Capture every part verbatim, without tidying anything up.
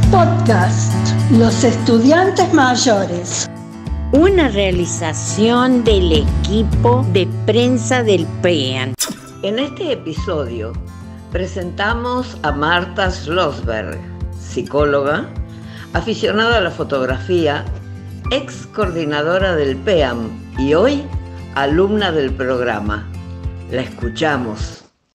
Podcast Los Estudiantes Mayores. Una realización del equipo de prensa del P E A N. En este episodio presentamos a Marta Schlossberg, psicóloga, aficionada a la fotografía, ex coordinadora del P E A M y hoy alumna del programa. La escuchamos.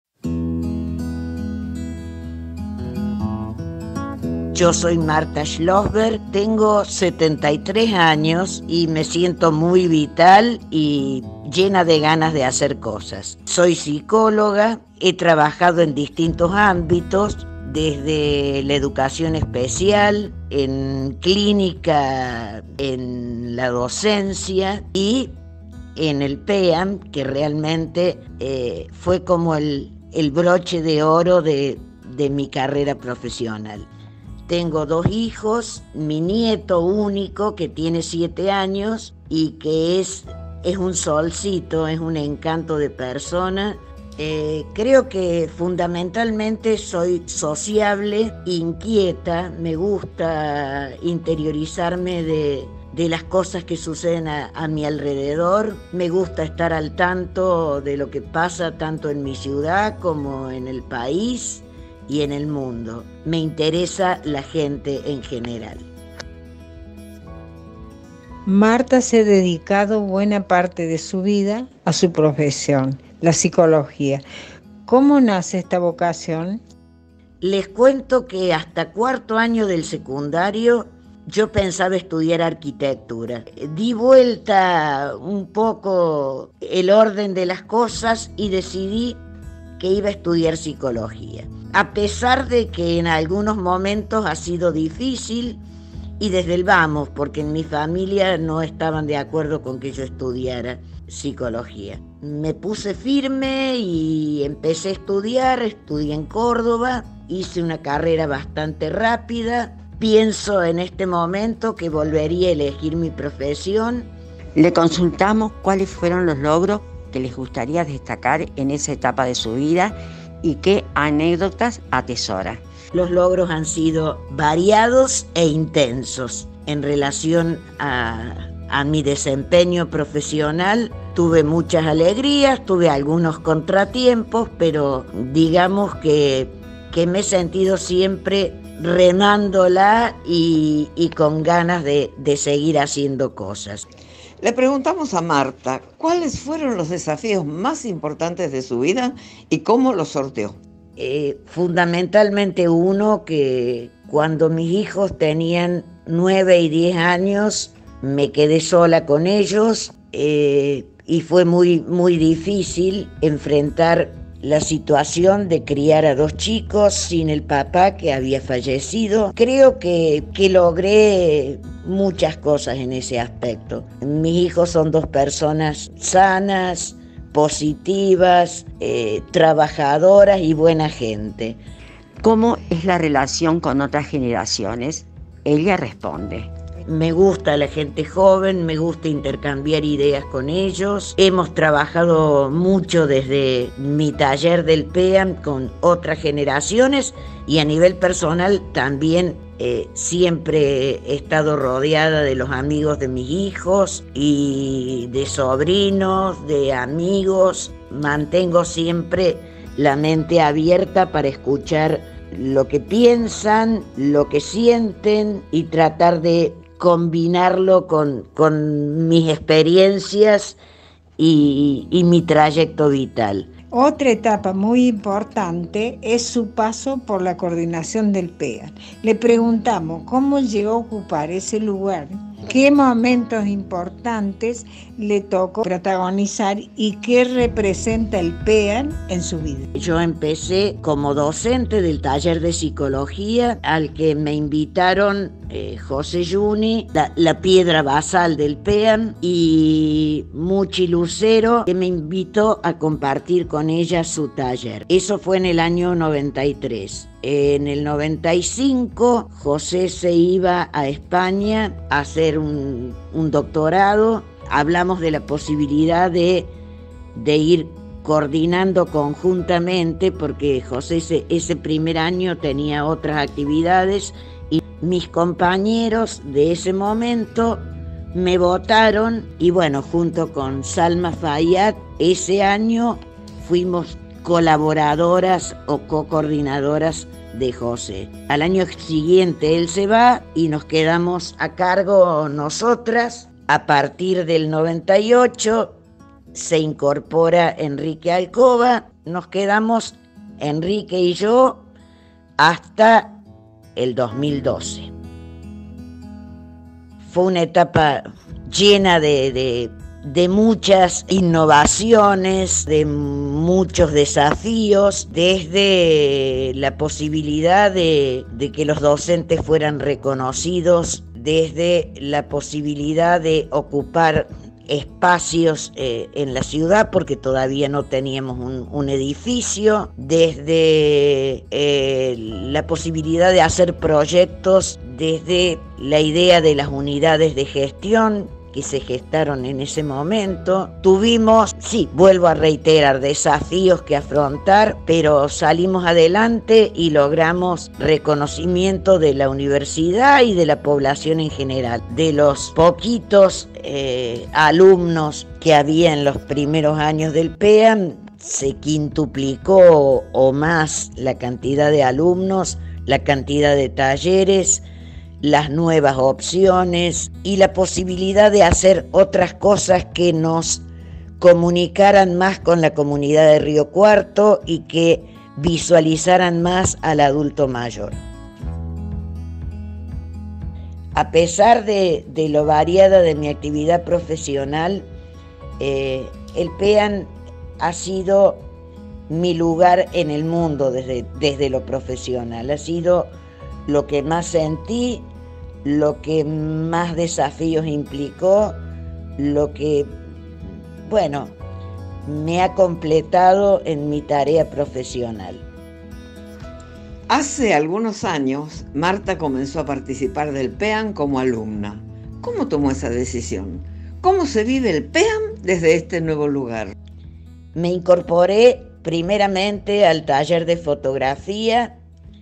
Yo soy Marta Schlossberg, tengo setenta y tres años y me siento muy vital y llena de ganas de hacer cosas. Soy psicóloga, he trabajado en distintos ámbitos, desde la educación especial, en clínica, en la docencia y en el P E A M, que realmente eh, fue como el, el broche de oro de, de mi carrera profesional. Tengo dos hijos, mi nieto único que tiene siete años y que es, es un solcito, es un encanto de persona. Eh, creo que fundamentalmente soy sociable, inquieta, me gusta interiorizarme de, de las cosas que suceden a, a mi alrededor, me gusta estar al tanto de lo que pasa tanto en mi ciudad como en el país y en el mundo. Me interesa la gente en general. Marta se ha dedicado buena parte de su vida a su profesión, la psicología. ¿Cómo nace esta vocación? Les cuento que hasta cuarto año del secundario yo pensaba estudiar arquitectura. Di vuelta un poco el orden de las cosas y decidí que iba a estudiar psicología. A pesar de que en algunos momentos ha sido difícil y desde el vamos, porque en mi familia no estaban de acuerdo con que yo estudiara psicología. Me puse firme y empecé a estudiar, estudié en Córdoba, hice una carrera bastante rápida. Pienso en este momento que volvería a elegir mi profesión. Le consultamos cuáles fueron los logros que les gustaría destacar en esa etapa de su vida y qué anécdotas atesora. Los logros han sido variados e intensos. En relación a, a mi desempeño profesional, tuve muchas alegrías, tuve algunos contratiempos, pero digamos que, que me he sentido siempre remándola y, y con ganas de, de seguir haciendo cosas. Le preguntamos a Marta cuáles fueron los desafíos más importantes de su vida y cómo los sorteó. Eh, fundamentalmente uno, que cuando mis hijos tenían nueve y diez años me quedé sola con ellos eh, y fue muy, muy difícil enfrentar la situación de criar a dos chicos sin el papá que había fallecido. Creo que, que logré muchas cosas en ese aspecto. Mis hijos son dos personas sanas, positivas, eh, trabajadoras y buena gente. ¿Cómo es la relación con otras generaciones? Ella responde: me gusta la gente joven, me gusta intercambiar ideas con ellos. Hemos trabajado mucho desde mi taller del P E A M con otras generaciones y a nivel personal también eh, siempre he estado rodeada de los amigos de mis hijos y de sobrinos, de amigos. Mantengo siempre la mente abierta para escuchar lo que piensan, lo que sienten y tratar de combinarlo con, con mis experiencias y, y mi trayecto vital. Otra etapa muy importante es su paso por la coordinación del P E A N. Le preguntamos cómo llegó a ocupar ese lugar, qué momentos importantes le tocó protagonizar y qué representa el P E A N en su vida. Yo empecé como docente del taller de psicología al que me invitaron eh, José Juni, la, la piedra basal del P E A N, y Muchi Lucero, que me invitó a compartir con ella su taller. Eso fue en el año noventa y tres. En el noventa y cinco, José se iba a España a hacer un, un doctorado. Hablamos de la posibilidad de, de ir coordinando conjuntamente, porque José ese, ese primer año tenía otras actividades y mis compañeros de ese momento me votaron y bueno, junto con Salma Fayad, ese año fuimos colaboradoras o co-coordinadoras de José. Al año siguiente él se va y nos quedamos a cargo nosotras. A partir del noventa y ocho se incorpora Enrique Alcoba, nos quedamos Enrique y yo hasta el dos mil doce. Fue una etapa llena de, de, de muchas innovaciones, de muchos desafíos, desde la posibilidad de, de que los docentes fueran reconocidos, desde la posibilidad de ocupar espacios eh, en la ciudad porque todavía no teníamos un, un edificio, desde eh, la posibilidad de hacer proyectos, desde la idea de las unidades de gestión que se gestaron en ese momento. Tuvimos, sí, vuelvo a reiterar, desafíos que afrontar, pero salimos adelante y logramos reconocimiento de la universidad y de la población en general. De los poquitos eh, alumnos que había en los primeros años del P E A N, se quintuplicó o más la cantidad de alumnos, la cantidad de talleres, las nuevas opciones y la posibilidad de hacer otras cosas que nos comunicaran más con la comunidad de Río Cuarto y que visualizaran más al adulto mayor. A pesar de, de lo variada de mi actividad profesional, eh, el P E A N ha sido mi lugar en el mundo desde, desde lo profesional. Ha sido lo que más sentí, lo que más desafíos implicó, lo que, bueno, me ha completado en mi tarea profesional. Hace algunos años, Marta comenzó a participar del P E A N como alumna. ¿Cómo tomó esa decisión? ¿Cómo se vive el P E A N desde este nuevo lugar? Me incorporé primeramente al taller de fotografía,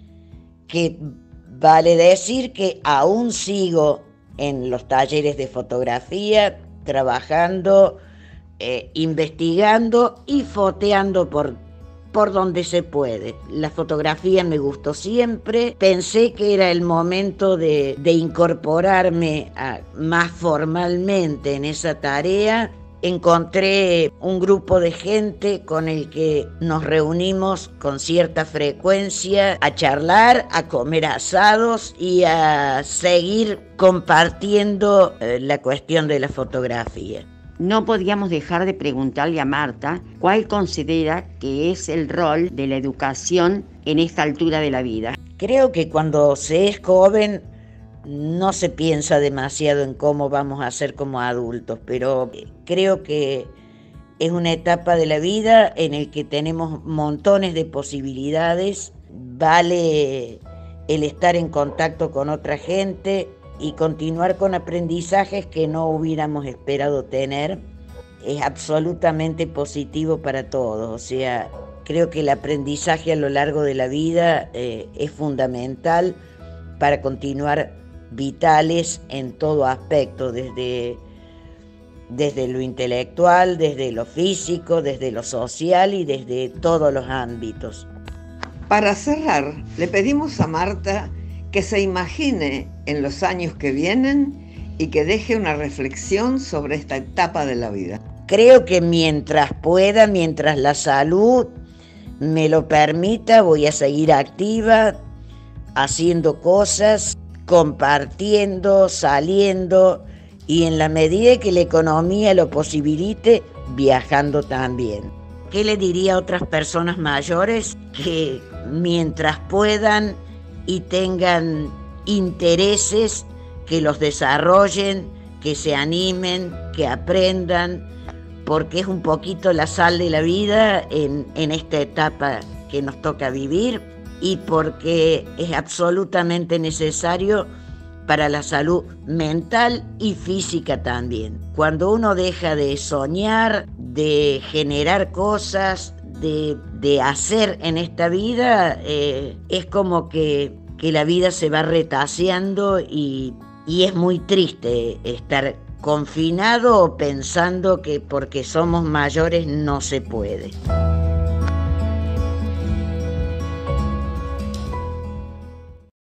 que vale decir que aún sigo en los talleres de fotografía, trabajando, eh, investigando y foteando por, por donde se puede. La fotografía me gustó siempre. Pensé que era el momento de, de incorporarme a, más formalmente en esa tarea. Encontré un grupo de gente con el que nos reunimos con cierta frecuencia a charlar, a comer asados y a seguir compartiendo eh, la cuestión de la fotografía. No podíamos dejar de preguntarle a Marta cuál considera que es el rol de la educación en esta altura de la vida. Creo que cuando se es joven no se piensa demasiado en cómo vamos a ser como adultos, pero creo que es una etapa de la vida en la que tenemos montones de posibilidades. Vale el estar en contacto con otra gente y continuar con aprendizajes que no hubiéramos esperado tener. Es absolutamente positivo para todos. O sea, creo que el aprendizaje a lo largo de la vida eh, es fundamental para continuar vitales en todo aspecto, desde, desde lo intelectual, desde lo físico, desde lo social y desde todos los ámbitos. Para cerrar, le pedimos a Marta que se imagine en los años que vienen y que deje una reflexión sobre esta etapa de la vida. Creo que mientras pueda, mientras la salud me lo permita, voy a seguir activa, haciendo cosas, compartiendo, saliendo y en la medida que la economía lo posibilite, viajando también. ¿Qué le diría a otras personas mayores? Que mientras puedan y tengan intereses, que los desarrollen, que se animen, que aprendan, porque es un poquito la sal de la vida en, en esta etapa que nos toca vivir y porque es absolutamente necesario para la salud mental y física también. Cuando uno deja de soñar, de generar cosas, de, de hacer en esta vida, eh, es como que, que la vida se va retaseando y, y es muy triste estar confinado pensando que porque somos mayores no se puede.